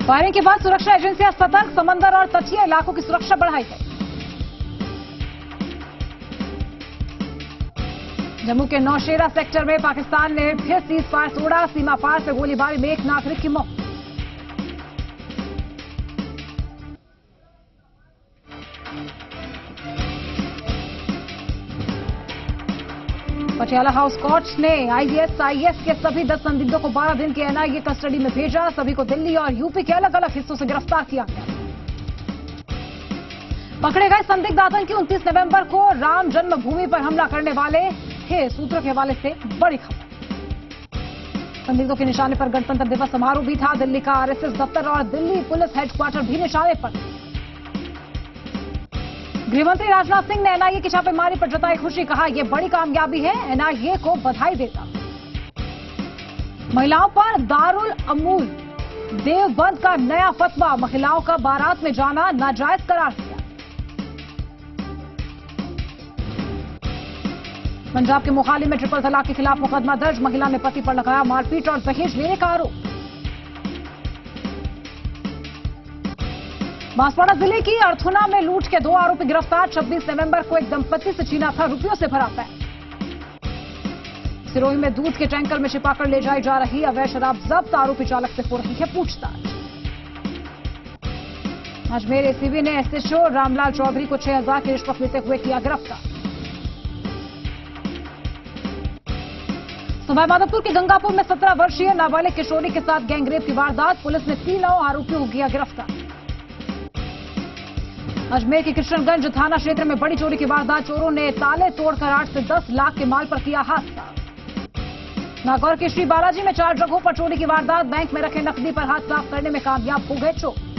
Firing के बाद सुरक्षा एजेंसियां सतर्क, समंदर और तटीय इलाकों की सुरक्षा बढ़ाई गई। जम्मू के नौशेरा सेक्टर में पाकिस्तान ने फिर सीज फायर तोड़ा, सीमा पार से गोलीबारी में एक नागरिक की मौत। पटियाला हाउस कोर्ट ने आईएसआईएस के सभी 10 संदिग्धों को 12 दिन की एनआईए कस्टडी में भेजा। सभी को दिल्ली और यूपी के अलग अलग हिस्सों से गिरफ्तार किया गया। पकड़े गए संदिग्ध आतंकी 29 नवंबर को राम जन्मभूमि पर हमला करने वाले थे। सूत्रों के हवाले से बड़ी खबर। संदिग्धों के निशाने पर गणतंत्र दिवस समारोह भी था। दिल्ली का आरएसएस दफ्तर और दिल्ली पुलिस हेडक्वार्टर भी निशाने पर। गृहमंत्री राजनाथ सिंह ने एनआईए की छापेमारी पर जताई खुशी, कहा यह बड़ी कामयाबी है, एनआईए को बधाई देता। महिलाओं पर दारुल अमूल देवबंद का नया फतवा, महिलाओं का बारात में जाना नाजायज करार दिया। पंजाब के मोहाली में ट्रिपल तलाक के खिलाफ मुकदमा दर्ज, महिला ने पति पर लगाया मारपीट और दहेज लेने का आरोप। बांसवाड़ा जिले की अर्थुना में लूट के 2 आरोपी गिरफ्तार। 26 नवंबर को एक दंपति से छीना था रुपयों से भरा बैग। सिरोही में दूध के टैंकर में छिपाकर ले जाई जा रही अवैध शराब जब्त, आरोपी चालक से हो रही है पूछताछ। अजमेर एसीबी ने एसएचओ रामलाल चौधरी को 6000 की रिश्वत लेते हुए किया गिरफ्तार। सवाईमाधोपुर के गंगापुर में 17 वर्षीय नाबालिग किशोरी के साथ गैंगरेप की वारदात, पुलिस ने 3 आरोपियों को किया गिरफ्तार। अजमेर के किशनगंज थाना क्षेत्र में बड़ी चोरी की वारदात, चोरों ने ताले तोड़कर 8 से 10 लाख के माल पर किया हादसा। नागौर के श्री बालाजी में 4 जगहों पर चोरी की वारदात, बैंक में रखे नकदी पर हाथ साफ करने में कामयाब हो गए चोर।